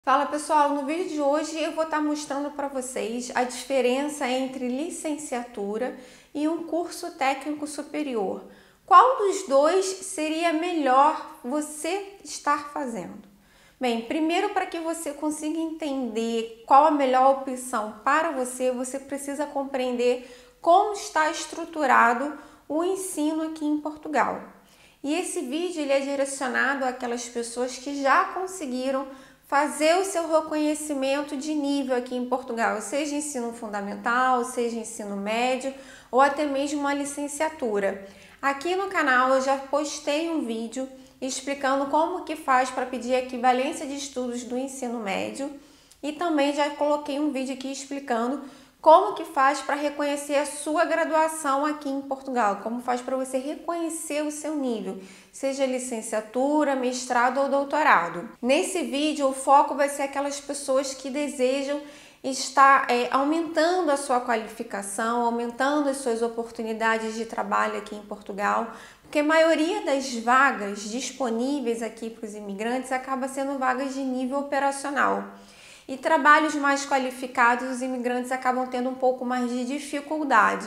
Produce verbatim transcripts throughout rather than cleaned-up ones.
Fala pessoal, no vídeo de hoje eu vou estar mostrando para vocês a diferença entre licenciatura e um curso técnico superior. Qual dos dois seria melhor você estar fazendo? Bem, primeiro, para que você consiga entender qual a melhor opção para você, você precisa compreender como está estruturado o ensino aqui em Portugal. E esse vídeo ele é direcionado àquelas pessoas que já conseguiram fazer o seu reconhecimento de nível aqui em Portugal, seja ensino fundamental, seja ensino médio ou até mesmo uma licenciatura. Aqui no canal eu já postei um vídeo explicando como que faz para pedir a equivalência de estudos do ensino médio e também já coloquei um vídeo aqui explicando como que faz para reconhecer a sua graduação aqui em Portugal, como faz para você reconhecer o seu nível, seja licenciatura, mestrado ou doutorado. Nesse vídeo o foco vai ser aquelas pessoas que desejam estar é, aumentando a sua qualificação, aumentando as suas oportunidades de trabalho aqui em Portugal, porque a maioria das vagas disponíveis aqui para os imigrantes acaba sendo vagas de nível operacional. E trabalhos mais qualificados, os imigrantes acabam tendo um pouco mais de dificuldade,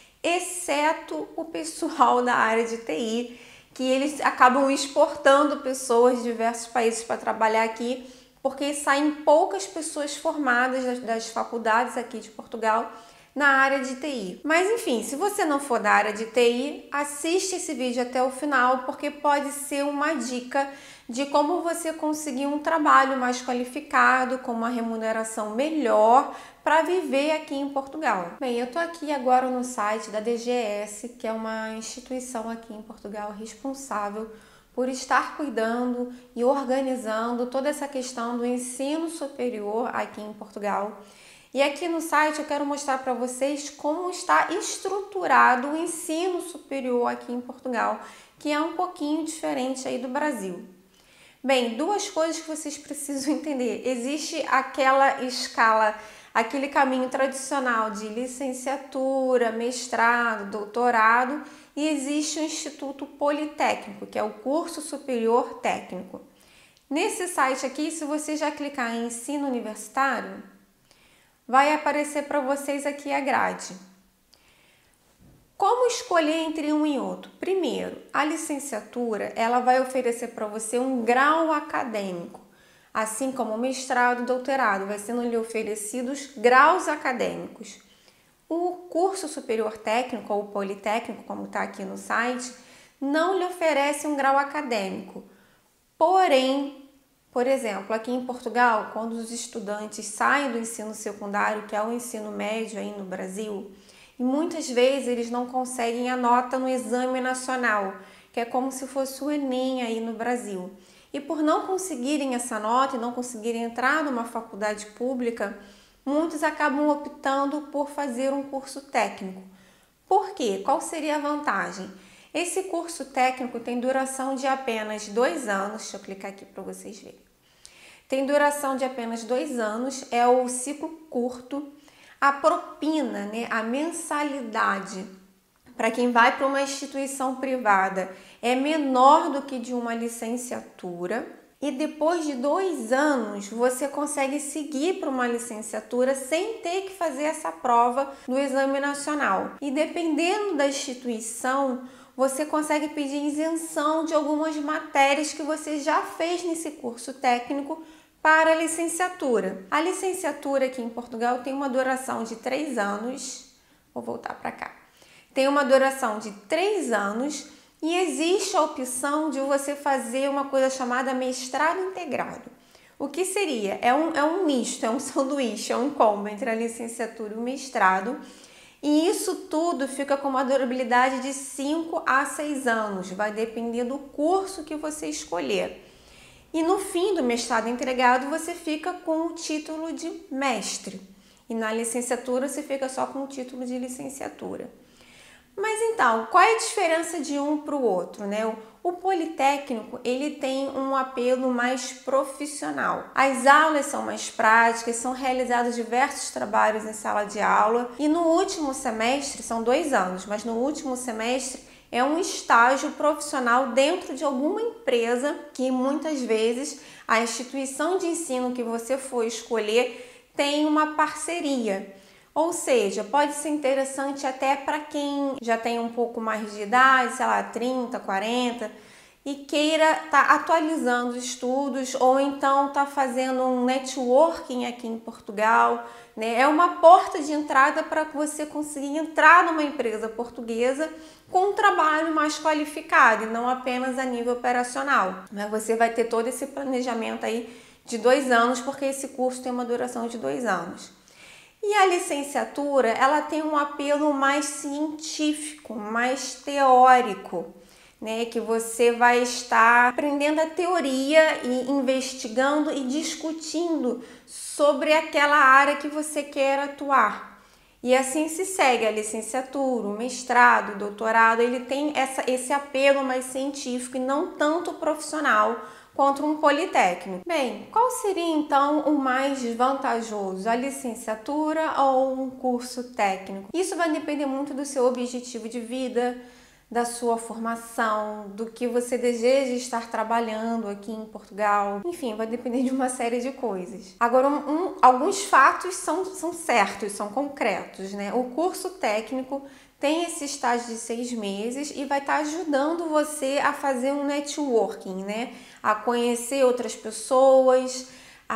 exceto o pessoal da área de T I, que eles acabam exportando pessoas de diversos países para trabalhar aqui, porque saem poucas pessoas formadas das, das faculdades aqui de Portugal na área de T I. Mas enfim, se você não for da área de T I, assiste esse vídeo até o final, porque pode ser uma dica de como você conseguir um trabalho mais qualificado, com uma remuneração melhor, para viver aqui em Portugal. Bem, eu estou aqui agora no site da D G S, que é uma instituição aqui em Portugal responsável por estar cuidando e organizando toda essa questão do ensino superior aqui em Portugal. E aqui no site eu quero mostrar para vocês como está estruturado o ensino superior aqui em Portugal, que é um pouquinho diferente aí do Brasil. Bem, duas coisas que vocês precisam entender. Existe aquela escala, aquele caminho tradicional de licenciatura, mestrado, doutorado, e existe o Instituto Politécnico, que é o curso superior técnico. Nesse site aqui, se você já clicar em ensino universitário, vai aparecer para vocês aqui a grade. Como escolher entre um e outro? Primeiro, a licenciatura ela vai oferecer para você um grau acadêmico, assim como o mestrado e doutorado, vai sendo lhe oferecidos graus acadêmicos. O curso superior técnico ou politécnico, como está aqui no site, não lhe oferece um grau acadêmico. Porém, por exemplo, aqui em Portugal, quando os estudantes saem do ensino secundário, que é o ensino médio aí no Brasil, e muitas vezes eles não conseguem a nota no exame nacional, que é como se fosse o Enem aí no Brasil. E por não conseguirem essa nota e não conseguirem entrar numa faculdade pública, muitos acabam optando por fazer um curso técnico. Por quê? Qual seria a vantagem? Esse curso técnico tem duração de apenas dois anos. Deixa eu clicar aqui para vocês verem. Tem duração de apenas dois anos, é o ciclo curto. A propina, né, a mensalidade para quem vai para uma instituição privada é menor do que de uma licenciatura. E depois de dois anos você consegue seguir para uma licenciatura sem ter que fazer essa prova do exame nacional. E dependendo da instituição, você consegue pedir isenção de algumas matérias que você já fez nesse curso técnico para a licenciatura. A licenciatura aqui em Portugal tem uma duração de três anos. Vou voltar para cá. Tem uma duração de três anos e existe a opção de você fazer uma coisa chamada mestrado integrado. O que seria? É um, é um misto, é um sanduíche, é um combo entre a licenciatura e o mestrado. E isso tudo fica com uma durabilidade de cinco a seis anos, vai depender do curso que você escolher. E no fim do mestrado integrado você fica com o título de mestre. E na licenciatura você fica só com o título de licenciatura. Mas então, qual é a diferença de um para o outro, né? O Politécnico, ele tem um apelo mais profissional. As aulas são mais práticas, são realizados diversos trabalhos em sala de aula e no último semestre, são dois anos, mas no último semestre é um estágio profissional dentro de alguma empresa que muitas vezes a instituição de ensino que você for escolher tem uma parceria. Ou seja, pode ser interessante até para quem já tem um pouco mais de idade, sei lá, trinta, quarenta, e queira estar tá atualizando os estudos ou então tá fazendo um networking aqui em Portugal, né? É uma porta de entrada para você conseguir entrar numa empresa portuguesa com um trabalho mais qualificado e não apenas a nível operacional. Mas você vai ter todo esse planejamento aí de dois anos, porque esse curso tem uma duração de dois anos. E a licenciatura, ela tem um apelo mais científico, mais teórico, né, que você vai estar aprendendo a teoria e investigando e discutindo sobre aquela área que você quer atuar. E assim se segue a licenciatura, o mestrado, o doutorado, ele tem essa, esse apelo mais científico e não tanto profissional quanto um politécnico. Bem, qual seria então o mais vantajoso, a licenciatura ou um curso técnico? Isso vai depender muito do seu objetivo de vida, da sua formação, do que você deseja estar trabalhando aqui em Portugal. Enfim, vai depender de uma série de coisas. Agora, um, um, alguns fatos são, são certos, são concretos, né? O curso técnico tem esse estágio de seis meses e vai estar ajudando você a fazer um networking, né? A conhecer outras pessoas,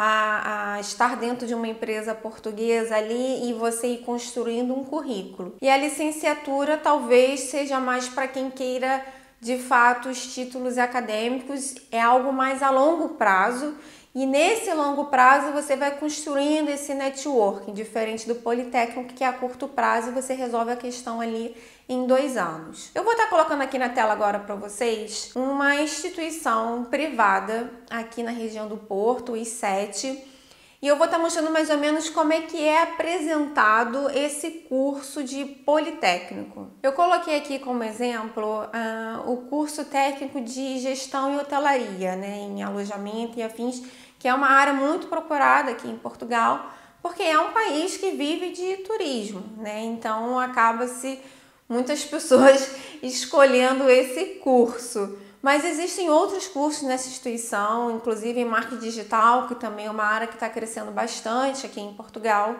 A, a estar dentro de uma empresa portuguesa ali e você ir construindo um currículo. E a licenciatura talvez seja mais para quem queira de fato os títulos acadêmicos, é algo mais a longo prazo e nesse longo prazo você vai construindo esse networking, diferente do politécnico que é a curto prazo e você resolve a questão ali em dois anos. Eu vou estar colocando aqui na tela agora para vocês uma instituição privada aqui na região do Porto, o I sete, e eu vou estar mostrando mais ou menos como é que é apresentado esse curso de politécnico. Eu coloquei aqui como exemplo uh, o curso técnico de gestão e hotelaria, né, em alojamento e afins, que é uma área muito procurada aqui em Portugal, porque é um país que vive de turismo, né, então acaba-se muitas pessoas escolhendo esse curso. Mas existem outros cursos nessa instituição, inclusive em marketing digital, que também é uma área que está crescendo bastante aqui em Portugal.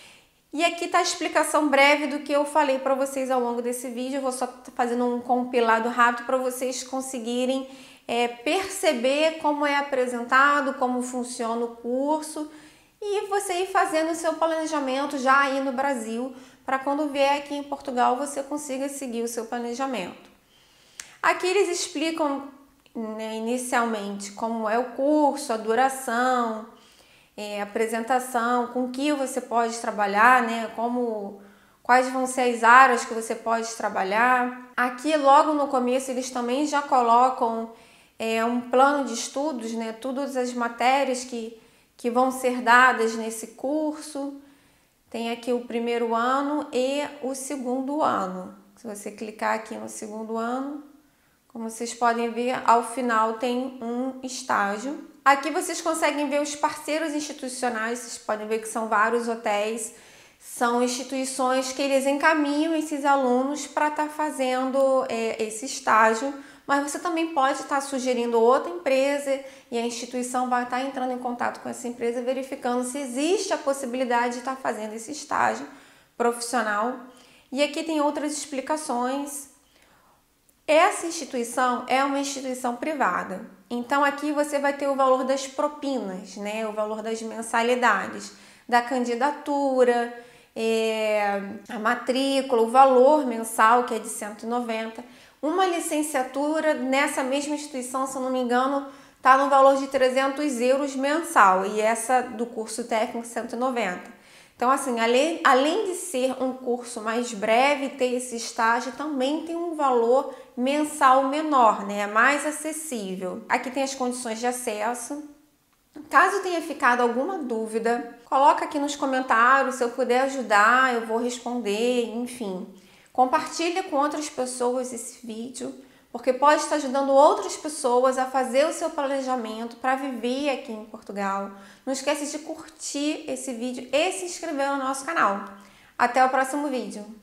E aqui está a explicação breve do que eu falei para vocês ao longo desse vídeo. Eu vou só fazendo um compilado rápido para vocês conseguirem é, perceber como é apresentado, como funciona o curso e você ir fazendo o seu planejamento já aí no Brasil, para quando vier aqui em Portugal você consiga seguir o seu planejamento. Aqui eles explicam, né, inicialmente como é o curso, a duração, é, a apresentação, com que você pode trabalhar, né, como, quais vão ser as áreas que você pode trabalhar. Aqui logo no começo eles também já colocam é, um plano de estudos, né, todas as matérias que, que vão ser dadas nesse curso. Tem aqui o primeiro ano e o segundo ano. Se você clicar aqui no segundo ano, como vocês podem ver, ao final tem um estágio. Aqui vocês conseguem ver os parceiros institucionais, vocês podem ver que são vários hotéis, são instituições que eles encaminham esses alunos para estar tá fazendo é, esse estágio, mas você também pode estar tá sugerindo outra empresa e a instituição vai estar tá entrando em contato com essa empresa, verificando se existe a possibilidade de estar tá fazendo esse estágio profissional. E aqui tem outras explicações. Essa instituição é uma instituição privada, então aqui você vai ter o valor das propinas, né? O valor das mensalidades, da candidatura, é, a matrícula, o valor mensal que é de cento e noventa. Uma licenciatura nessa mesma instituição, se eu não me engano, está no valor de trezentos euros mensal e essa do curso técnico cento e noventa. Então, assim, além, além de ser um curso mais breve, ter esse estágio também tem um valor mensal menor, né? É mais acessível. Aqui tem as condições de acesso. Caso tenha ficado alguma dúvida, coloca aqui nos comentários, se eu puder ajudar, eu vou responder, enfim. Compartilha com outras pessoas esse vídeo, porque pode estar ajudando outras pessoas a fazer o seu planejamento para viver aqui em Portugal. Não esquece de curtir esse vídeo e se inscrever no nosso canal. Até o próximo vídeo!